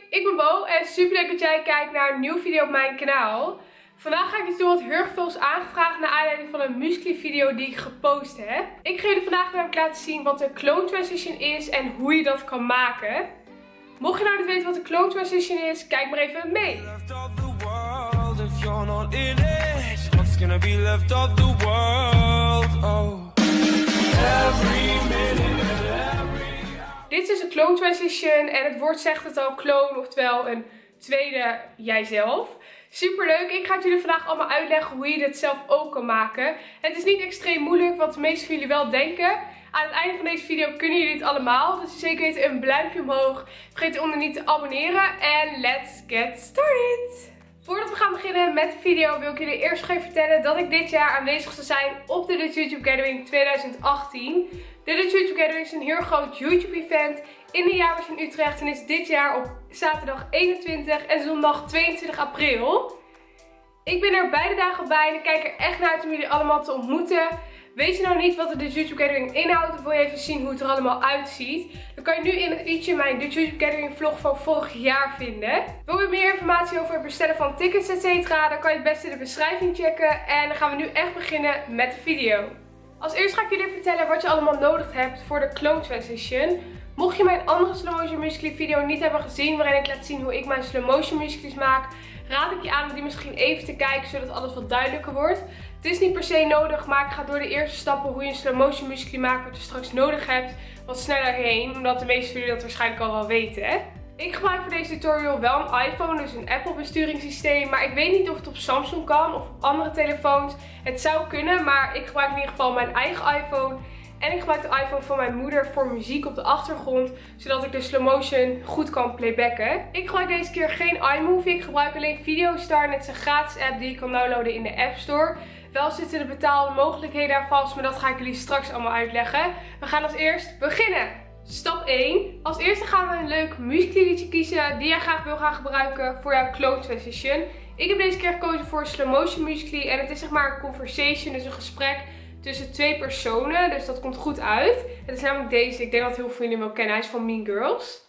ik ben Bo en super leuk dat jij kijkt naar een nieuwe video op mijn kanaal. Vandaag ga ik iets doen wat heel erg veel is aangevraagd naar aanleiding van een Muscly video die ik gepost heb. Ik ga jullie vandaag namelijk laten zien wat de clone transition is en hoe je dat kan maken. Mocht je nou niet weten wat de clone transition is, kijk maar even mee. Dit is een clone transition en het woord zegt het al, clone, oftewel een tweede jijzelf. Super leuk, ik ga het jullie vandaag allemaal uitleggen hoe je dit zelf ook kan maken. Het is niet extreem moeilijk, wat de meesten van jullie wel denken. Aan het einde van deze video kunnen jullie het allemaal, dus zeker weten een duimpje omhoog. Vergeet onder niet te abonneren en let's get started! Voordat we gaan beginnen met de video wil ik jullie eerst nog even vertellen dat ik dit jaar aanwezig zal zijn op de Dutch YouTube Gathering 2018. De Dutch YouTube Gathering is een heel groot YouTube event in de Jaarbeurs in Utrecht en is dit jaar op zaterdag 21 en zondag 22 april. Ik ben er beide dagen bij en ik kijk er echt naar uit om jullie allemaal te ontmoeten. Weet je nou niet wat de Dutch YouTube Gathering inhoudt of wil je even zien hoe het er allemaal uitziet? Dan kan je nu in het i'tje mijn Dutch YouTube Gathering vlog van vorig jaar vinden. Wil je meer informatie over het bestellen van tickets etc? Dan kan je het beste de beschrijving checken. En dan gaan we nu echt beginnen met de video. Als eerst ga ik jullie vertellen wat je allemaal nodig hebt voor de clone transition. Mocht je mijn andere slow motion muscly video niet hebben gezien, waarin ik laat zien hoe ik mijn slow motion muscles maak, raad ik je aan om die misschien even te kijken, zodat alles wat duidelijker wordt. Het is niet per se nodig, maar ik ga door de eerste stappen hoe je een slow motion muscly maakt, wat je straks nodig hebt, wat sneller heen, omdat de meeste van jullie dat waarschijnlijk al wel weten. Hè? Ik gebruik voor deze tutorial wel een iPhone, dus een Apple besturingssysteem, maar ik weet niet of het op Samsung kan of op andere telefoons. Het zou kunnen, maar ik gebruik in ieder geval mijn eigen iPhone. En ik gebruik de iPhone van mijn moeder voor muziek op de achtergrond, zodat ik de slow motion goed kan playbacken. Ik gebruik deze keer geen iMovie, ik gebruik alleen Videostar. Het is een gratis app die je kan downloaden in de App Store. Wel zitten de betaalde mogelijkheden daar vast, maar dat ga ik jullie straks allemaal uitleggen. We gaan als eerst beginnen. Stap 1. Als eerste gaan we een leuk muziekliedje kiezen die jij graag wil gaan gebruiken voor jouw clone transition. Ik heb deze keer gekozen voor slow motion musically en het is zeg maar een conversation, dus een gesprek tussen twee personen, dus dat komt goed uit. Het is namelijk deze, ik denk dat heel veel van jullie hem wel kennen, hij is van Mean Girls.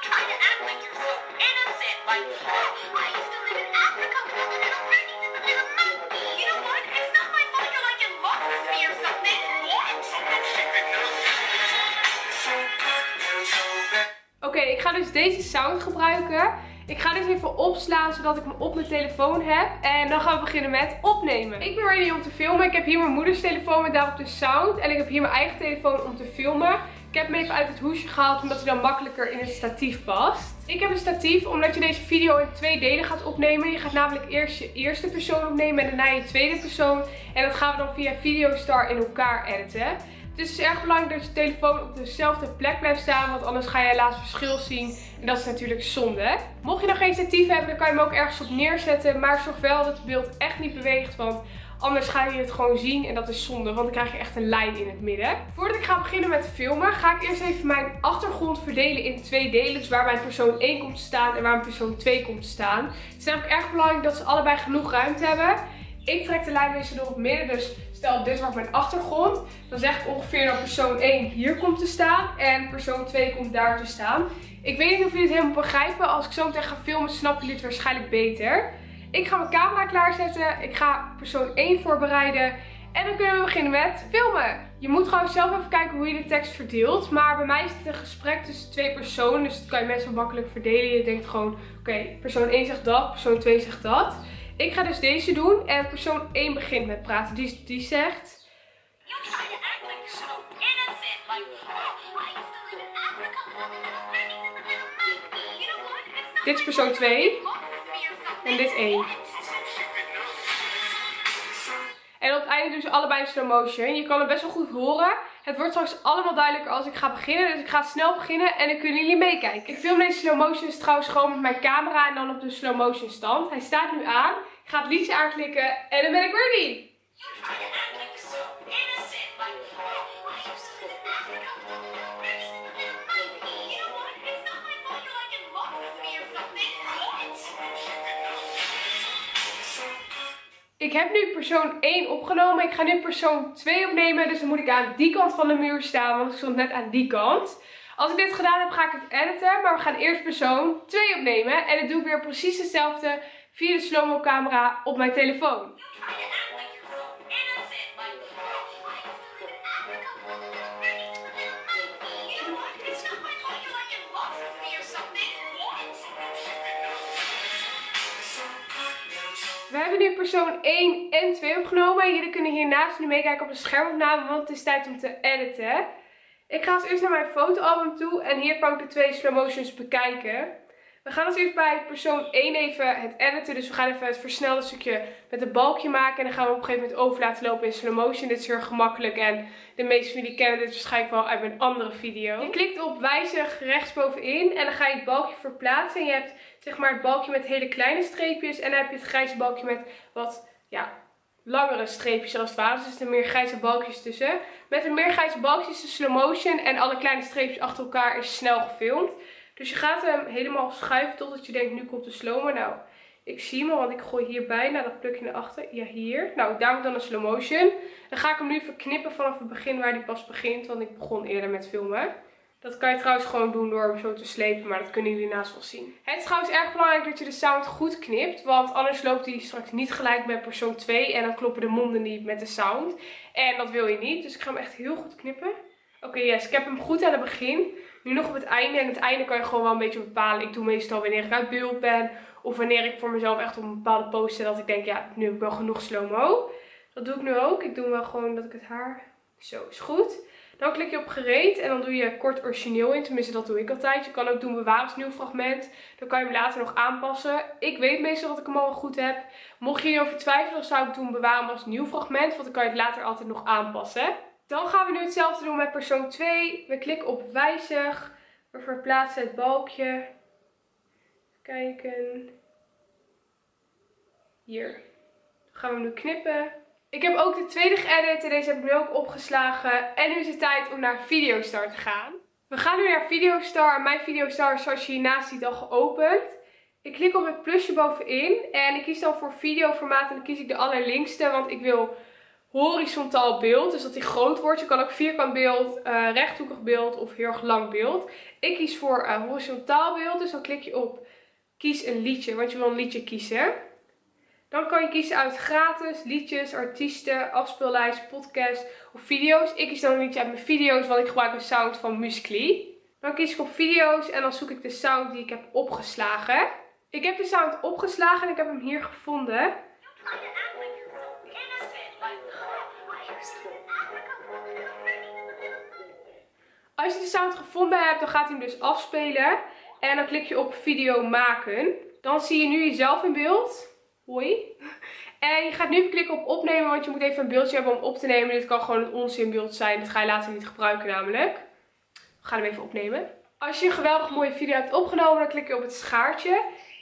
Oké, ik ga dus deze sound gebruiken. Ik ga deze even opslaan zodat ik hem op mijn telefoon heb. En dan gaan we beginnen met opnemen. Ik ben ready om te filmen. Ik heb hier mijn moeders telefoon met daarop de sound. En ik heb hier mijn eigen telefoon om te filmen. Ik heb hem even uit het hoesje gehaald omdat hij dan makkelijker in het statief past. Ik heb een statief omdat je deze video in twee delen gaat opnemen. Je gaat namelijk eerst je eerste persoon opnemen en daarna je tweede persoon. En dat gaan we dan via Videostar in elkaar editen. Het is erg belangrijk dat je telefoon op dezelfde plek blijft staan, want anders ga je helaas verschil zien. En dat is natuurlijk zonde. Mocht je nog geen statief hebben, dan kan je hem ook ergens op neerzetten. Maar zorg wel dat het beeld echt niet beweegt, want anders ga je het gewoon zien en dat is zonde, want dan krijg je echt een lijn in het midden. Voordat ik ga beginnen met filmen, ga ik eerst even mijn achtergrond verdelen in twee delen. Dus waar mijn persoon 1 komt te staan en waar mijn persoon 2 komt te staan. Het is namelijk erg belangrijk dat ze allebei genoeg ruimte hebben. Ik trek de lijn meestal door op het midden, dus stel dit wordt mijn achtergrond. Dan zeg ik ongeveer dat persoon 1 hier komt te staan en persoon 2 komt daar te staan. Ik weet niet of jullie het helemaal begrijpen. Als ik zo meteen ga filmen, snappen jullie het waarschijnlijk beter. Ik ga mijn camera klaarzetten. Ik ga persoon 1 voorbereiden. En dan kunnen we beginnen met filmen. Je moet gewoon zelf even kijken hoe je de tekst verdeelt. Maar bij mij is het een gesprek tussen twee personen. Dus dat kan je best wel makkelijk verdelen. Je denkt gewoon, oké, persoon 1 zegt dat, persoon 2 zegt dat. Ik ga dus deze doen en persoon 1 begint met praten. Die zegt... Dit is persoon 2. En dit 1. En op het einde doen ze allebei in slow motion. Je kan het best wel goed horen. Het wordt straks allemaal duidelijker als ik ga beginnen. Dus ik ga snel beginnen en dan kunnen jullie meekijken. Ik film deze slow motion trouwens gewoon met mijn camera en dan op de slow motion stand. Hij staat nu aan. Ik ga het liedje aanklikken en dan ben ik ready. Ik heb nu persoon 1 opgenomen. Ik ga nu persoon 2 opnemen. Dus dan moet ik aan die kant van de muur staan. Want ik stond net aan die kant. Als ik dit gedaan heb, ga ik het editen. Maar we gaan eerst persoon 2 opnemen. En dat doe ik weer precies hetzelfde via de slow-mo camera op mijn telefoon. We hebben nu persoon 1 en 2 opgenomen. Jullie kunnen hiernaast nu meekijken op de schermopname, want het is tijd om te editen. Ik ga als eerst naar mijn fotoalbum toe en hier kan ik de 2 slow motions bekijken. We gaan als eerst bij persoon 1 even het editen. Dus we gaan even het versnelde stukje met een balkje maken. En dan gaan we op een gegeven moment over laten lopen in slow motion. Dit is heel gemakkelijk en de meeste van jullie kennen dit waarschijnlijk wel uit mijn andere video. Je klikt op wijzig rechtsbovenin en dan ga je het balkje verplaatsen. En je hebt zeg maar het balkje met hele kleine streepjes. En dan heb je het grijze balkje met wat langere streepjes als het ware. Dus er zitten meer grijze balkjes tussen. Met de meer grijze balkjes is de slow motion en alle kleine streepjes achter elkaar is snel gefilmd. Dus je gaat hem helemaal schuiven totdat je denkt, nu komt de slow-mo. Nou, ik zie hem, want ik gooi hierbij naar dat plukje naar achter. Ja, hier. Nou, daar moet dan een slow motion. Dan ga ik hem nu even knippen vanaf het begin waar hij pas begint. Want ik begon eerder met filmen. Dat kan je trouwens gewoon doen door hem zo te slepen, maar dat kunnen jullie naast wel zien. Het is trouwens erg belangrijk dat je de sound goed knipt, want anders loopt hij straks niet gelijk met persoon 2 en dan kloppen de monden niet met de sound. En dat wil je niet, dus ik ga hem echt heel goed knippen. Oké, yes, ik heb hem goed aan het begin. Nu nog op het einde. En het einde kan je gewoon wel een beetje bepalen. Ik doe meestal wanneer ik uit beeld ben. Of wanneer ik voor mezelf echt op een bepaalde pose zet. Dat ik denk, ja, nu heb ik wel genoeg slow-mo. Dat doe ik nu ook. Ik doe wel gewoon dat ik het haar... Zo, is goed. Dan klik je op gereed. En dan doe je kort origineel in. Tenminste, dat doe ik altijd. Je kan ook doen bewaar als nieuw fragment. Dan kan je hem later nog aanpassen. Ik weet meestal dat ik hem al goed heb. Mocht je hierover twijfelen, dan zou ik doen bewaren als nieuw fragment. Want dan kan je het later altijd nog aanpassen. Dan gaan we nu hetzelfde doen met persoon 2. We klikken op wijzig. We verplaatsen het balkje. Kijken. Hier. Dan gaan we hem nu knippen. Ik heb ook de tweede geëdit en deze heb ik nu ook opgeslagen. En nu is het tijd om naar Videostar te gaan. We gaan nu naar Videostar. Mijn Videostar is zoals je hiernaast ziet al geopend. Ik klik op het plusje bovenin. En ik kies dan voor videoformaat en dan kies ik de allerlinkste. Want ik wil horizontaal beeld, dus dat die groot wordt. Je kan ook vierkant beeld, rechthoekig beeld of heel erg lang beeld. Ik kies voor horizontaal beeld, dus dan klik je op kies een liedje, want je wil een liedje kiezen. Dan kan je kiezen uit gratis, liedjes, artiesten, afspeellijst, podcast of video's. Ik kies dan een liedje uit mijn video's, want ik gebruik een sound van Musically. Dan kies ik op video's en dan zoek ik de sound die ik heb opgeslagen. Ik heb de sound opgeslagen en ik heb hem hier gevonden. Als je de sound gevonden hebt, dan gaat hij hem dus afspelen. En dan klik je op video maken. Dan zie je nu jezelf in beeld. Hoi. En je gaat nu even klikken op opnemen, want je moet even een beeldje hebben om op te nemen. Dit kan gewoon een onzinbeeld zijn. Dat ga je later niet gebruiken namelijk. We gaan hem even opnemen. Als je een geweldig mooie video hebt opgenomen, dan klik je op het schaartje.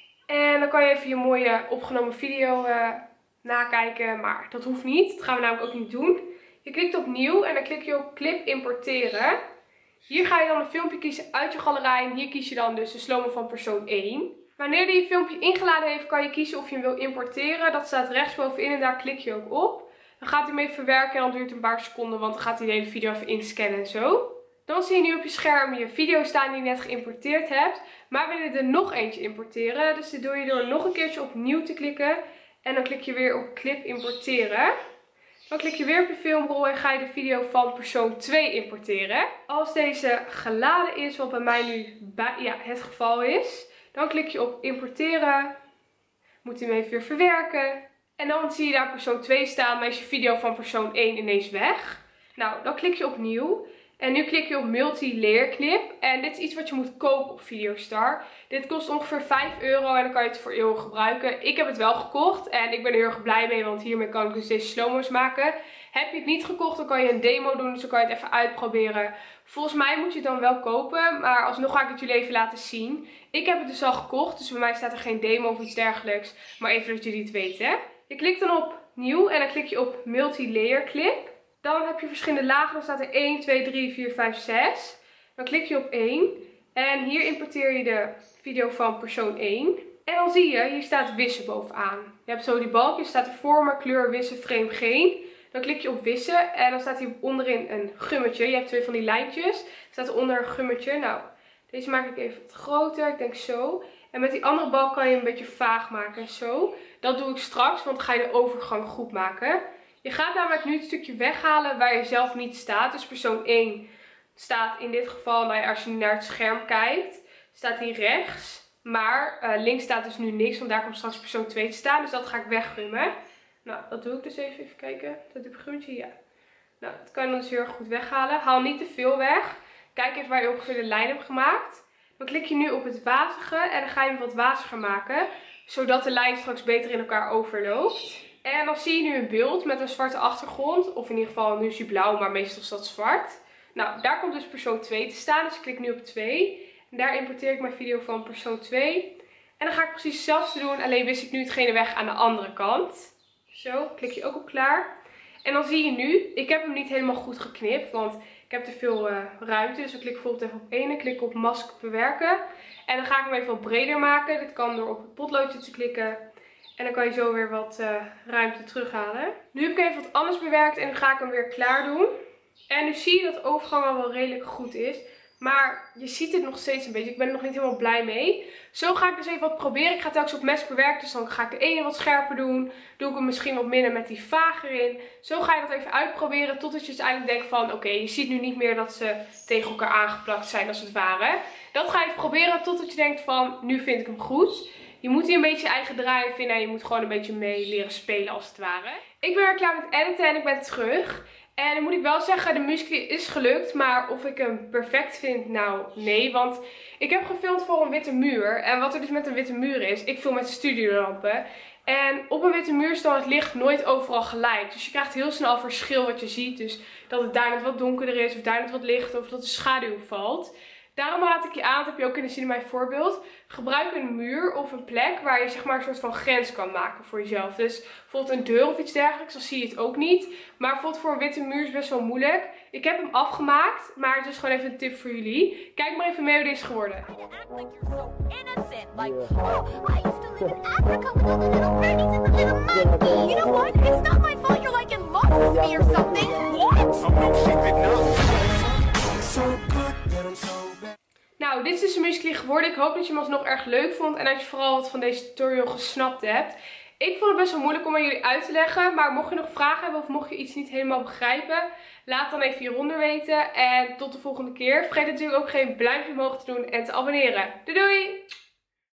En dan kan je even je mooie opgenomen video nakijken. Maar dat hoeft niet. Dat gaan we namelijk ook niet doen. Je klikt op nieuw en dan klik je op clip importeren. Hier ga je dan een filmpje kiezen uit je galerij en hier kies je dan dus de slow-mo van persoon 1. Wanneer die je filmpje ingeladen heeft, kan je kiezen of je hem wil importeren. Dat staat rechtsbovenin en daar klik je ook op. Dan gaat hij hem even verwerken en dan duurt het een paar seconden, want dan gaat hij de hele video even inscannen en zo. Dan zie je nu op je scherm je video staan die je net geïmporteerd hebt. Maar we willen er nog eentje importeren. Dus dit doe je door nog een keertje op nieuw te klikken. En dan klik je weer op clip importeren. Dan klik je weer op je filmrol en ga je de video van persoon 2 importeren. Als deze geladen is, wat bij mij nu het geval is, dan klik je op importeren. Moet je hem even weer verwerken. En dan zie je daar persoon 2 staan, maar is je video van persoon 1 ineens weg. Nou, dan klik je op nieuw. En nu klik je op multi-layer clip. En dit is iets wat je moet kopen op Videostar. Dit kost ongeveer €5 en dan kan je het voor eeuwig gebruiken. Ik heb het wel gekocht en ik ben er heel erg blij mee, want hiermee kan ik dus deze slow-mo's maken. Heb je het niet gekocht, dan kan je een demo doen, dus dan kan je het even uitproberen. Volgens mij moet je het dan wel kopen, maar alsnog ga ik het jullie even laten zien. Ik heb het dus al gekocht, dus bij mij staat er geen demo of iets dergelijks. Maar even dat jullie het weten. Je klikt dan op nieuw en dan klik je op multi-layer clip. Dan heb je verschillende lagen. Dan staat er 1, 2, 3, 4, 5, 6. Dan klik je op 1. En hier importeer je de video van persoon 1. En dan zie je, hier staat wissen bovenaan. Je hebt zo die balkjes, staat er vormen, kleur, wissen, frame, geen. Dan klik je op wissen en dan staat hier onderin een gummetje. Je hebt 2 van die lijntjes. Er staat onder een gummetje. Nou, deze maak ik even wat groter. Ik denk zo. En met die andere balk kan je een beetje vaag maken. Zo. Dat doe ik straks, want dan ga je de overgang goed maken. Je gaat namelijk nu het stukje weghalen waar je zelf niet staat. Dus persoon 1 staat in dit geval, nou ja, als je nu naar het scherm kijkt, staat hij rechts. Maar links staat dus nu niks, want daar komt straks persoon 2 te staan. Dus dat ga ik weggummen. Nou, dat doe ik dus even kijken. Dat heb ik gummetje, ja. Nou, dat kan je dan dus heel erg goed weghalen. Haal niet te veel weg. Kijk even waar je ongeveer de lijn hebt gemaakt. Dan klik je nu op het wazige en dan ga je hem wat waziger maken. Zodat de lijn straks beter in elkaar overloopt. En dan zie je nu een beeld met een zwarte achtergrond. Of in ieder geval, nu is hij blauw, maar meestal is dat zwart. Nou, daar komt dus persoon 2 te staan. Dus ik klik nu op 2. En daar importeer ik mijn video van persoon 2. En dan ga ik precies hetzelfde doen. Alleen wist ik nu hetgene weg aan de andere kant. Zo, klik je ook op klaar. En dan zie je nu, ik heb hem niet helemaal goed geknipt. Want ik heb te veel ruimte. Dus ik klik bijvoorbeeld even op 1 en klik op mask bewerken. En dan ga ik hem even wat breder maken. Dit kan door op het potloodje te klikken. En dan kan je zo weer wat ruimte terughalen. Nu heb ik even wat anders bewerkt en nu ga ik hem weer klaar doen. En nu zie je dat de overgang al wel redelijk goed is. Maar je ziet het nog steeds een beetje. Ik ben er nog niet helemaal blij mee. Zo ga ik dus even wat proberen. Ik ga telkens op mes bewerken. Dus dan ga ik de ene wat scherper doen. Doe ik hem misschien wat minder met die vaag erin. Zo ga je dat even uitproberen. Totdat je uiteindelijk denkt van oké, je ziet nu niet meer dat ze tegen elkaar aangeplakt zijn als het ware. Dat ga je even proberen totdat je denkt van nu vind ik hem goed. Je moet hier een beetje je eigen draai vinden en je moet gewoon een beetje mee leren spelen als het ware. Ik ben weer klaar met editen en ik ben terug. En dan moet ik wel zeggen, de musically is gelukt. Maar of ik hem perfect vind, nou nee. Want ik heb gefilmd voor een witte muur. En wat er dus met een witte muur is, ik film met studiolampen. En op een witte muur is dan het licht nooit overal gelijk. Dus je krijgt heel snel verschil wat je ziet. Dus dat het daar net wat donkerder is, of daar net wat lichter, of dat de schaduw valt. Daarom raad ik je aan, dat heb je ook kunnen zien in mijn voorbeeld. Gebruik een muur of een plek waar je zeg maar een soort van grens kan maken voor jezelf. Dus bijvoorbeeld een deur of iets dergelijks, dan zie je het ook niet. Maar bijvoorbeeld voor een witte muur is best wel moeilijk. Ik heb hem afgemaakt, maar het is gewoon even een tip voor jullie. Kijk maar even mee hoe dit is geworden. Nou, dit is dus een musically geworden. Ik hoop dat je hem alsnog erg leuk vond en dat je vooral wat van deze tutorial gesnapt hebt. Ik vond het best wel moeilijk om aan jullie uit te leggen, maar mocht je nog vragen hebben of mocht je iets niet helemaal begrijpen, laat dan even hieronder weten. En tot de volgende keer. Vergeet natuurlijk ook geen duimpje omhoog te doen en te abonneren. Doei doei!